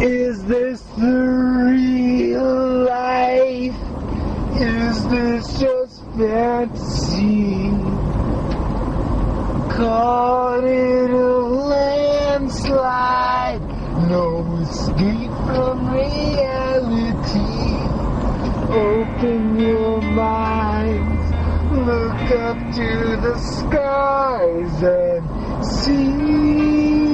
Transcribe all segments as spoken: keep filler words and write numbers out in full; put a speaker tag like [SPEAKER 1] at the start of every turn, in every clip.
[SPEAKER 1] Is this the real life? Is this just fantasy? Caught in a landslide, no escape from reality. Open your minds, look up to the skies and see.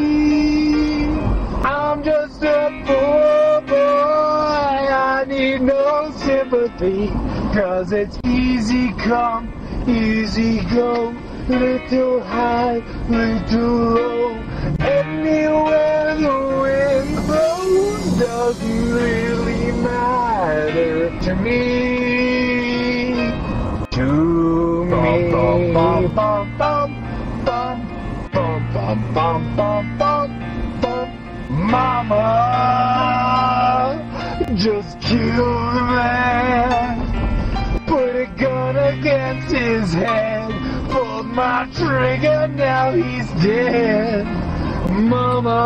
[SPEAKER 1] I'm just a poor boy, I need no sympathy, 'cause it's easy come, easy go, little high, little low. Anywhere the wind blows doesn't really matter to me. To me. Bum, bum, bum, bum, bum, bum, bum, bum, bum, bum, bum. Mama, just kill the man. Put a gun against his head. Pulled my trigger, now he's dead. Mama,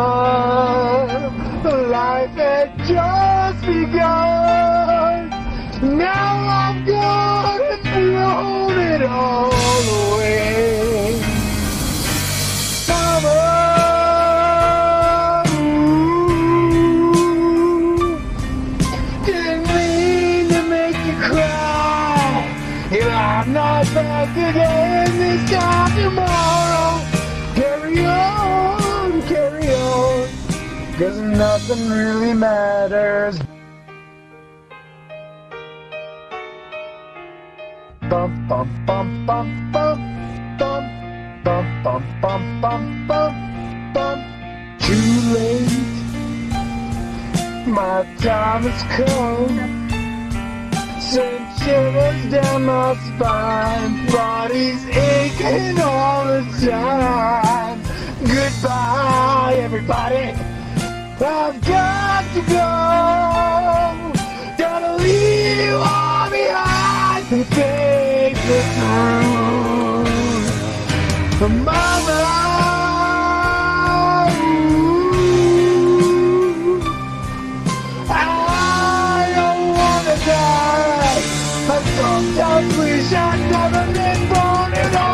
[SPEAKER 1] life had just begun. Now I'm gone and thrown it all away. Mama, ooh, didn't mean to make you cry. If I'm not back again this time tomorrow, carry on, carry on, 'cause nothing really matters. Bum bum bum bum bum bum bum bum bum bum bum bum. Too late, my time has come. Send shivers down my spine, body's aching all the time. Goodbye, everybody, I've got to go. Gotta leave you all behind and face the truth. Mama, ooh, I don't wanna die. I sometimes wish I'd never been born at all.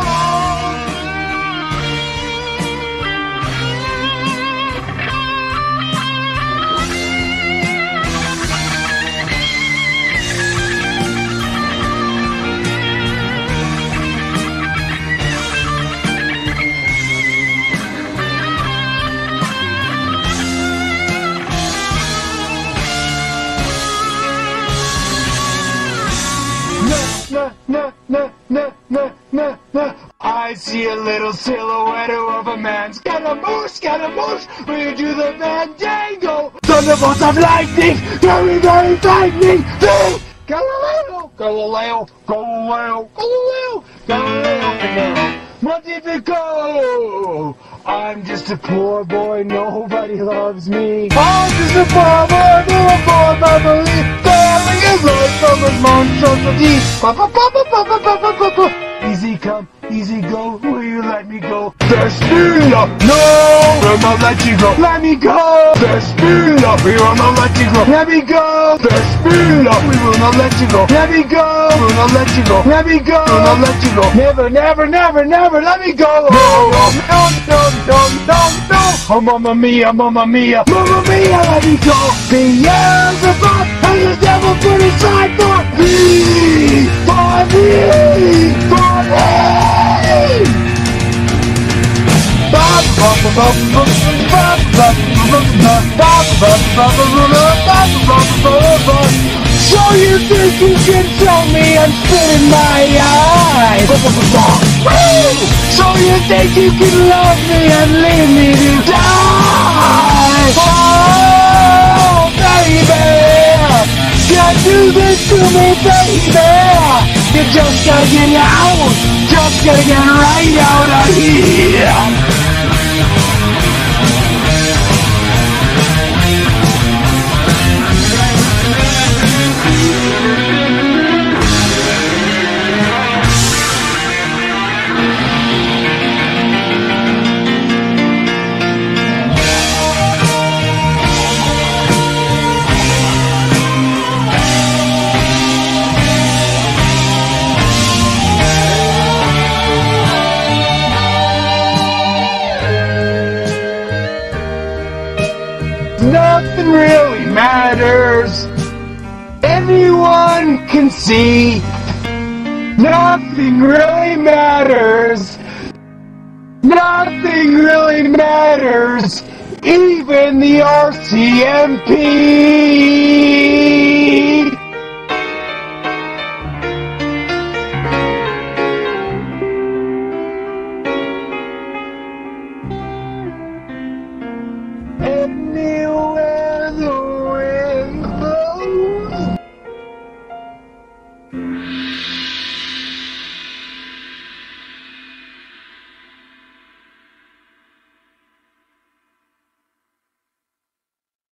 [SPEAKER 1] Na, na, na, na, na, na. I see a little silhouette of a man. Scaramouche, Scaramouche, will you do the Fandango? Thunderbolts of lightning, very, very frightening thing. Galileo, Galileo, Galileo, Galileo, Galileo, Galileo. Magnifico! I'm just a poor boy, nobody loves me. I'm just a poor boy, no one I believe. Failing his life from his monstrosity. Papa, papa, papa, papa, papa. Easy come, easy go, will you let me go? Vespula, no, we'll not let you go. Let me go. Vespula, we will not let you go. Let me go. Vespula, we will not let you go. Let me go. We will not let you go. Let me go. We will not let you go. Never, never, never, never let me go. No, no, no, no, no, no, no. Oh, mamma mia, mamma mia, mamma mia, let me go. Beelzebub and the devil put aside for me, for me, for me. So you think you can tell me I'm spitting my eyes? So you think you can love me and leave me to die? Oh, baby, can't do this to me, baby. You just gotta get out, just gotta get right out of here. Nothing really matters. Anyone can see. Nothing really matters. Nothing really matters. Even the R C M P.